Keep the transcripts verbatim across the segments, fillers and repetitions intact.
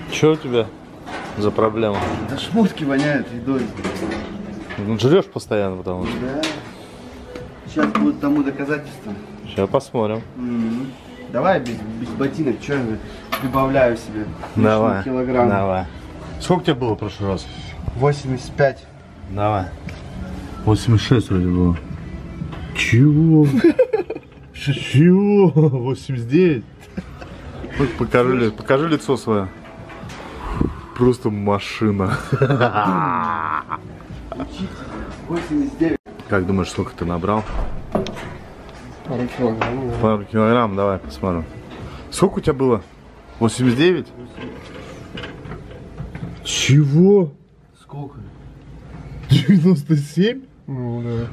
Что у тебя за проблема? Да шмотки воняют едой. Ну, жрешь постоянно, потому что. Да. Сейчас будет тому доказательство. Сейчас посмотрим. Mm-hmm. Давай без, без ботинок, что я прибавляю себе. Давай. Килограмм. Давай. Сколько тебе было в прошлый раз? восемьдесят пять. Давай. восемьдесят шесть вроде было. Чего? Чего? восемьдесят девять? Покажи, покажи лицо свое. Просто машина. восемьдесят девять. Как думаешь, сколько ты набрал? Пару килограмм. Пару килограмм, давай посмотрим. Сколько у тебя было? восемьдесят девять? Чего? Сколько? девяносто семь? Ну да.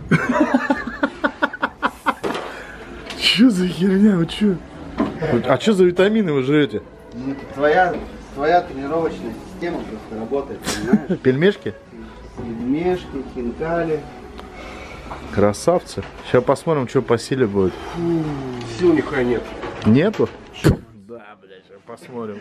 Чё за херня, вы чё? А чё за витамины вы жрете? Ну это твоя, твоя тренировочная система просто работает, понимаешь? Пельмешки? Пельмешки, хинкали. Красавцы. Сейчас посмотрим, что по силе будет. Сил нихуя нет. Нету? Да, блядь, сейчас посмотрим.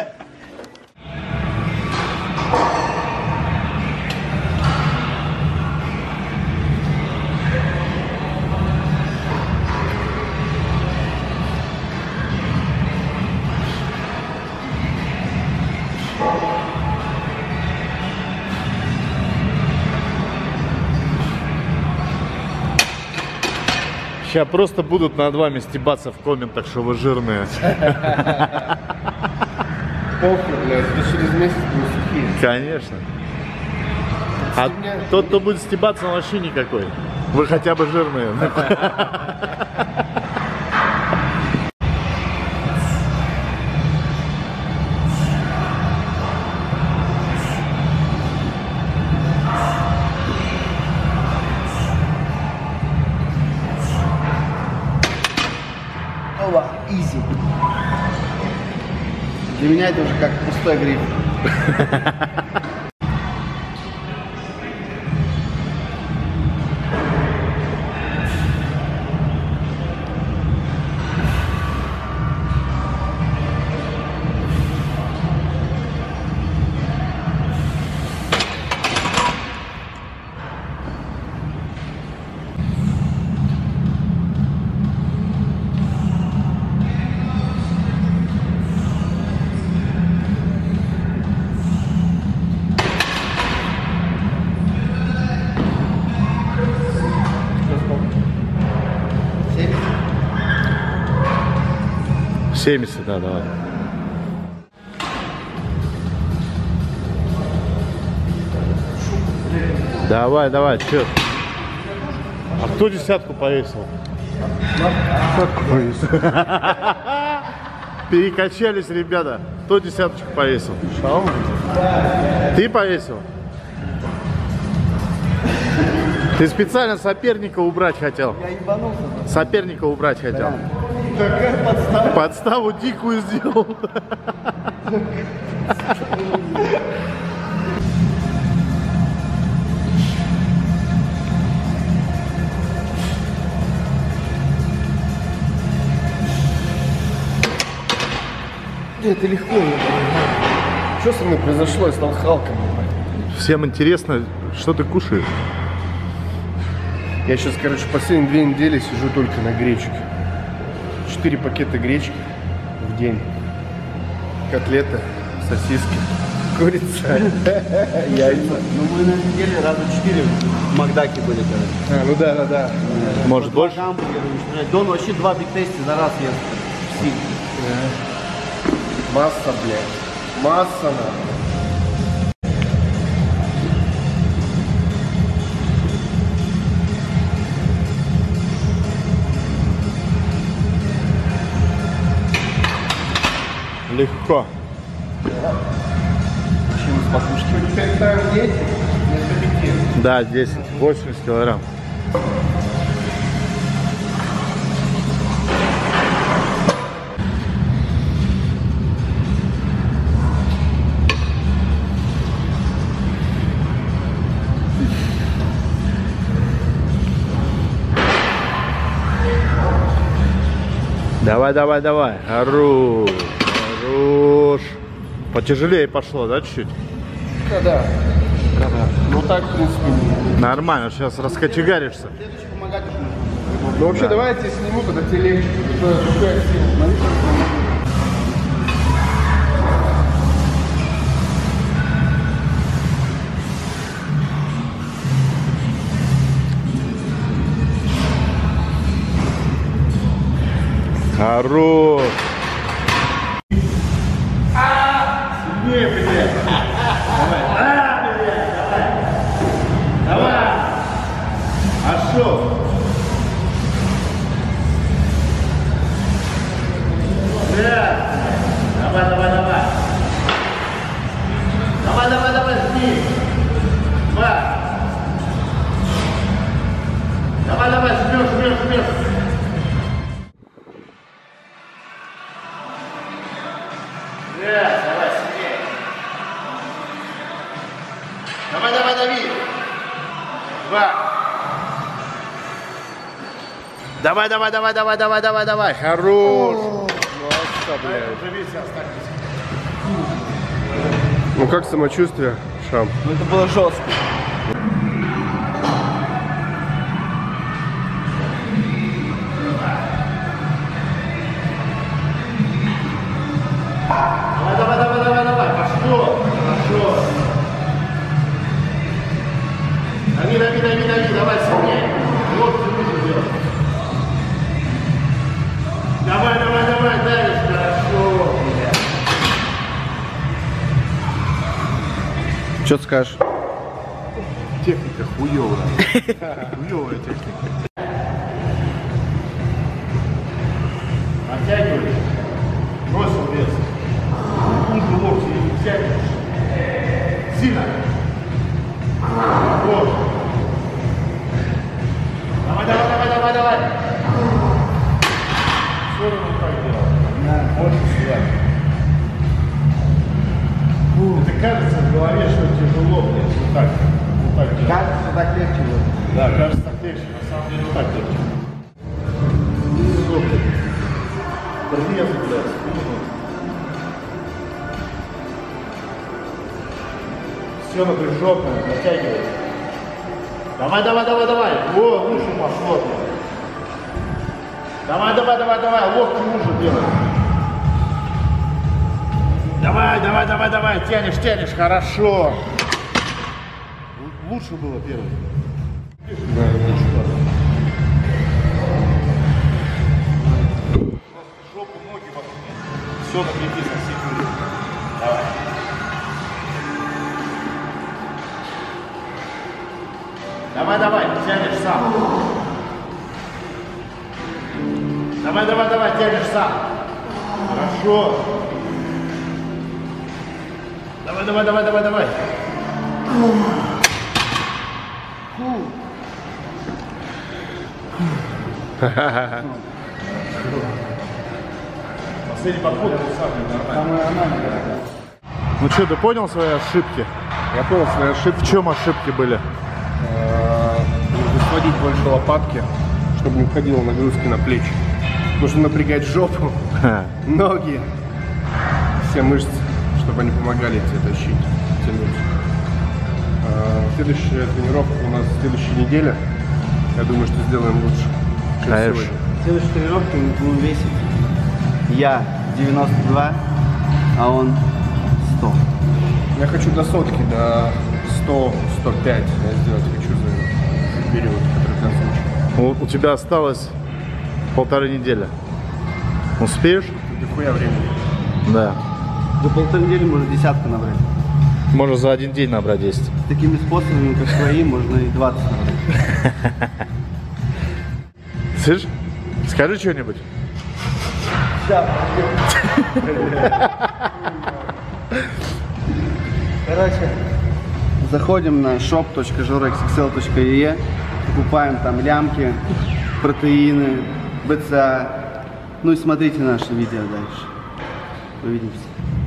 Сейчас просто будут над вами стебаться в комментах, что вы жирные. Похуй, блядь, да через месяц будут сухие. Конечно. А тот, кто будет стебаться, он вообще никакой. Вы хотя бы жирные. Изи. Для меня это уже как пустой гриб. семьдесят, да, давай. Давай, давай, чё? А кто десятку повесил? Какой? Перекачались, ребята. Кто десяточку повесил? Ты повесил? Ты специально соперника убрать хотел? Я ебанулся. Соперника убрать хотел. Какая подстава? Подставу дикую сделал. Это легко, я понимаю. Что со мной произошло? Я стал Халком. Всем интересно, что ты кушаешь? Я сейчас, короче, последние две недели сижу только на гречке. Четыре пакета гречки в день. Котлеты, сосиски, курица, яйца. Ну мы на неделе раза четыре в Макдаке были, короче. А, ну да, да, да. Может больше? Гамбургеры, блядь. Дон вообще два биг-тейсти за раз ест. Масса, блядь. Масса, нахуй. Легко. Почему с покушки? Теперь ставим десять, вместо пяти. Да, десять, восемьдесят килограмм. Давай, давай, давай. Хорош. Хорош. Потяжелее пошло, да, чуть-чуть? Да, да. Ну так, в принципе, не. Нормально, сейчас раскочегаришься. Ну вообще, да. Давай я тебе сниму, тогда тебе легче. Хорош! Сильнее, блядь! Давай! А, блядь, давай! Давай! Пошел! Давай, давай, давай! Давай, давай, давай, жми! Два! Давай, давай, жмешь, жмешь, жмешь! Давай, сильнее. Давай, давай, дави. Два. Давай, давай, давай, давай, давай, давай, давай. Хорош. Ну как самочувствие, Шам? Ну это было жестко. Давай, давай, давай, давай, давай. Пошло. Хорошо. Дави, дави, дави, дави. Давай сильнее. Локти выше делай. Давай, давай, давай, давишь. Хорошо. Что скажешь? Техника хуёвая. Хуёвая техника. Оттягивай. Бросил вес. Нужно локти и тягиваешь. Сильно. Вот. Давай, давай, давай, давай, давай. Все равно так делал. Да. Очень сюда. Это кажется в голове, что тяжело, блядь. Вот так. Вот так делать. Кажется, так легче было. Да, кажется так легче. На самом деле вот так легче. Супер. Разрезы, блядь. Все напряженно, натягивай. Давай, давай, давай, давай. О, лучше пошло. Давай, давай, давай, давай. Локти лучше делай. Давай, давай, давай, давай. Тянешь, тянешь. Хорошо. Лучше было первый. Да, лучше было. Жопу, ноги вокруг. Все напряги со всей дури. Давай. Давай, давай, тянешь сам. Давай, давай, давай, тянешь сам. Хорошо. Давай, давай, давай, давай, давай. Последний подход был самый нормальный. Ну что, ты понял свои ошибки? Я понял свои ошибки. В чем ошибки были? Нужно сводить больше лопатки, чтобы не уходило нагрузки на плечи. Нужно напрягать жопу, ноги, все мышцы, чтобы они помогали тебе тащить, тянуть. Следующая тренировка у нас в следующей неделе. Я думаю, что сделаем лучше, чем Конечно. сегодня. В следующей тренировке мы будем весить я девяносто два, а он сто. Я хочу до сотки, до сто — сто пять я сделать хочу за период, который ты озвучил. У, у тебя осталось полторы недели. Успеешь? Дохуя времени. Да. За полторы недели можно десятку набрать. Можно за один день набрать десять. Такими способами, как свои, можно и двадцать набрать. Слышь, скажи что-нибудь. Короче, заходим на shop точка жора икс икс эл точка и и, покупаем там лямки, протеины, БЦА. Ну и смотрите наши видео дальше. Увидимся.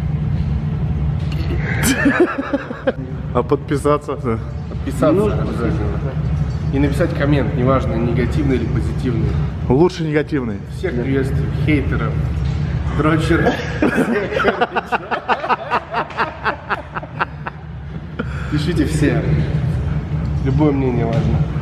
А подписаться? Подписаться Нужно. обязательно. И написать коммент, неважно, негативный или позитивный. Лучше негативный. Всех приветствую, хейтеров, дрочеров. Всех, короче. Пишите все. Любое мнение важно.